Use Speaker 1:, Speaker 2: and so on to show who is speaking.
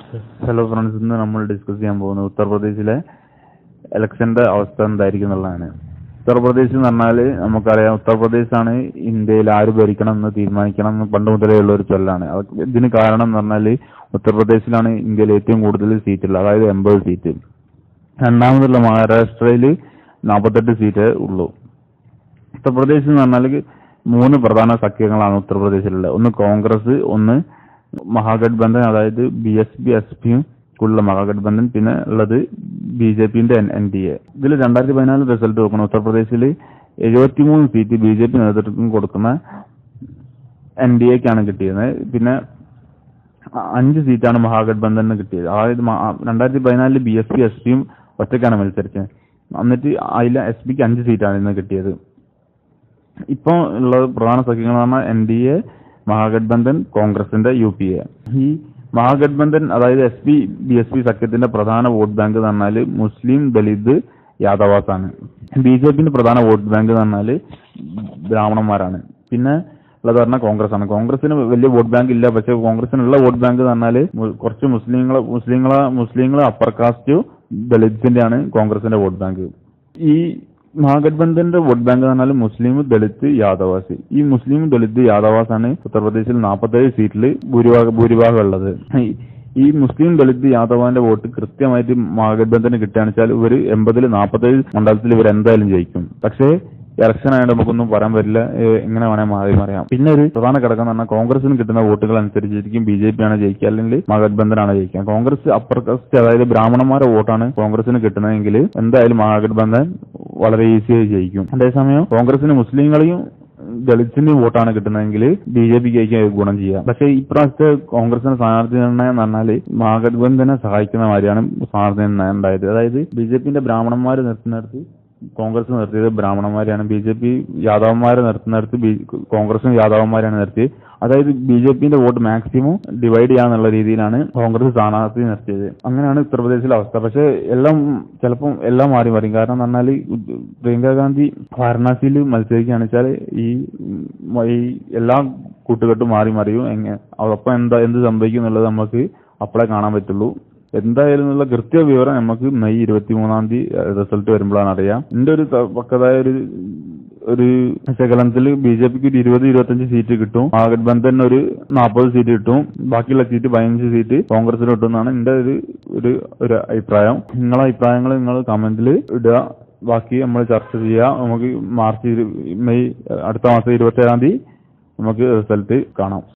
Speaker 1: Hello friends, ഇന്ന് നമ്മൾ discuss ചെയ്യാൻ പോകുന്നത് ഉത്തർപ്രദേശിലെ ഇലക്ഷന്റെ അവസ്ഥ എന്തായിരിക്കും എന്നുള്ളതാണ്. ഉത്തർപ്രദേശ് എന്ന് പറഞ്ഞാൽ നമുക്കറിയാം, ഉത്തർപ്രദേശാണ് ഇന്ത്യയിൽ ആര് ഭരിക്കണം എന്ന് തീരുമാനിക്കണം എന്ന് പണ്ട് മുതലേ ഉള്ള ഒരു ചൊല്ലാണ്. ഇതിന് കാരണം എന്ന് പറഞ്ഞാൽ ഉത്തർപ്രദേശിലാണ് ഇന്ത്യയിൽ ഏറ്റവും കൂടുതൽ സീറ്റുള്ളത്, അതായത് 80 സീറ്റ്. രണ്ടാമതുള്ള മഹാരാഷ്ട്രയിൽ 48 സീറ്റേ ഉള്ളൂ. ഉത്തർപ്രദേശ് എന്ന് പറഞ്ഞാൽ 3 പ്രധാന സഖ്യങ്ങളാണ് ഉത്തർപ്രദേശിലുള്ളത്. ഒന്ന് കോൺഗ്രസ്, ഒന്ന് മഹാഗഡ്ബന്ധൻ, അതായത് BSP SP ഉള്ള മഹാഗഡ്ബന്ധൻ, പിന്നെ ഉള്ളത് BJPന്റെ NDA. ഇതിൽ 2014 റിസൾട്ട് നോക്കണം. ഉത്തർപ്രദേശിൽ 73 സീറ്റ് BJP നേതൃത്വം കൊടുക്കുന്ന NDAക്കാണ് കിട്ടിയത്. പിന്നെ 5 സീറ്റാണ് മഹാഗഡ്ബന്ധന് കിട്ടിയത്. അതായത് 2014 BSP SP ഒറ്റയ്ക്കാണ് മത്സരിച്ചത്. എന്നിട്ട് അതിൽ SPക്ക് 5 സീറ്റാണ് ഇന്ന് കിട്ടിയത്. ഇപ്പൊ ഉള്ള പ്രധാന സഖ്യങ്ങൾ പറഞ്ഞാൽ NDA, മഹാഗഡ്ബന്ധൻ, കോൺഗ്രസിന്റെ UPA. ഈ മഹാഗഡ്ബന്ധൻ, അതായത് SP BSP സഖ്യത്തിന്റെ പ്രധാന വോട്ട് ബാങ്ക് എന്ന് പറഞ്ഞാൽ മുസ്ലിം, ദലിത്, യാദവാസ് ആണ്. BJPന്റെ പ്രധാന വോട്ട് ബാങ്ക് എന്ന് പറഞ്ഞാൽ ബ്രാഹ്മണന്മാരാണ്. പിന്നെ ഉള്ളത് പറഞ്ഞാൽ കോൺഗ്രസ് ആണ്. കോൺഗ്രസിന് വലിയ വോട്ട് ബാങ്ക് ഇല്ല, പക്ഷെ കോൺഗ്രസിനുള്ള വോട്ട് ബാങ്ക് എന്ന് പറഞ്ഞാൽ കുറച്ച് മുസ്ലിങ്ങള് അപ്പർ കാസ്റ്റ് ദലിത്സിന്റെ ആണ് കോൺഗ്രസിന്റെ വോട്ട് ബാങ്ക്. ഈ മഹാഗഡ്ബന്ധന്റെ വോട്ട് ബാങ്ക് എന്ന് പറഞ്ഞാൽ മുസ്ലിം, ദലിത്, യാദവാസ്. ഈ മുസ്ലിം, ദലിത്, യാദവാസ് ആണ് ഉത്തർപ്രദേശിൽ 47 സീറ്റിൽ ഭൂരിഭാഗം ഉള്ളത്. ഈ മുസ്ലിം, ദലിത്, യാദവാന്റെ വോട്ട് കൃത്യമായിട്ട് മഹാഗഡ്ബന്ധന് കിട്ടുകയാണെന്ന് വെച്ചാൽ ഇവർ 80-ൽ 47 മണ്ഡലത്തിൽ ഇവർ എന്തായാലും ജയിക്കും. പക്ഷേ ഇലക്ഷൻ ആയതുകൊണ്ട് നമുക്കൊന്നും പറയാൻ പറ്റില്ല, എങ്ങനെ വേണേൽ മാറിയാം. പിന്നെ ഒരു പ്രധാന ഘടകം എന്ന് പറഞ്ഞാൽ കോൺഗ്രസിന് കിട്ടുന്ന വോട്ടുകൾ അനുസരിച്ചിരിക്കും BJP ആണ് ജയിക്കുക, അല്ലെങ്കിൽ മഹാഗഡ്ബന്ധനാണ് ജയിക്കുക. കോൺഗ്രസ് അപ്പർ കാസ്റ്റ്, അതായത് ബ്രാഹ്മണന്മാരുടെ വോട്ടാണ് കോൺഗ്രസിന് കിട്ടുന്നതെങ്കിൽ എന്തായാലും മഹാഗഡ്ബന്ധൻ വളരെ ഈസിയായി ജയിക്കും. അതേസമയം കോൺഗ്രസിന് മുസ്ലിങ്ങളെയും ദളിത്തിന്റെയും വോട്ടാണ് കിട്ടുന്നതെങ്കിൽ BJPക്ക് ഗുണം ചെയ്യാം. പക്ഷേ ഇപ്രാവശ്യത്തെ കോൺഗ്രസിന്റെ സ്ഥാനാർത്ഥി നിർണയം എന്ന് പറഞ്ഞാൽ മഹാഗഡ്ബന്ധനെ സഹായിക്കുന്ന മാതിരിയാണ് സ്ഥാനാർത്ഥി നിർണയം ഉണ്ടായത്. അതായത് BJPന്റെ ബ്രാഹ്മണന്മാര് നിർത്തുന്നിടത്ത് കോൺഗ്രസ് നിർത്തിയത് ബ്രാഹ്മണന്മാരെയാണ്, BJP യാദവന്മാരെ നിർത്തുന്നിടത്ത് കോൺഗ്രസും യാദവന്മാരെയാണ് നിർത്തിയത്. അതായത് BJPന്റെ വോട്ട് മാക്സിമം ഡിവൈഡ് ചെയ്യാന്നുള്ള രീതിയിലാണ് കോൺഗ്രസ് സ്ഥാനാർത്ഥി നിർത്തിയത്. അങ്ങനെയാണ് ഉത്തർപ്രദേശിലെ അവസ്ഥ. പക്ഷെ ചിലപ്പം എല്ലാം മാറി മറിയും. കാരണം എന്ന് പറഞ്ഞാൽ പ്രിയങ്ക ഗാന്ധി വാരണാസിയിൽ മത്സരിക്കുകയാണെന്ന് വെച്ചാൽ ഈ എല്ലാ കൂട്ടുകെട്ടും മാറി മറിയും. അപ്പം എന്ത് സംഭവിക്കും എന്നുള്ളത് നമുക്ക് അപ്പോഴേ കാണാൻ പറ്റുള്ളൂ. എന്തായാലും എന്നുള്ള കൃത്യ വിവരം നമുക്ക് മെയ് 23-ാം തീയതി റിസൾട്ട് വരുമ്പോഴാണ് അറിയാം. എന്റെ ഒരു പക്കതായ ഒരു ശകലനത്തിൽ BJPക്ക് ഒരു 20-25 സീറ്റ് കിട്ടും, മഹാഗഡ്ബന്ധന് ഒരു 40 സീറ്റ് കിട്ടും, ബാക്കിയുള്ള സീറ്റ് 15 സീറ്റ് കോൺഗ്രസിന് കിട്ടും എന്നാണ് എന്റെ ഒരു അഭിപ്രായം. നിങ്ങളെ അഭിപ്രായങ്ങൾ നിങ്ങൾ കമന്റിൽ ഇടുക. ബാക്കി നമ്മൾ ചർച്ച ചെയ്യാം. നമുക്ക് അടുത്ത മാസം 27-ാം തീയതി നമുക്ക് റിസൾട്ട് കാണാം.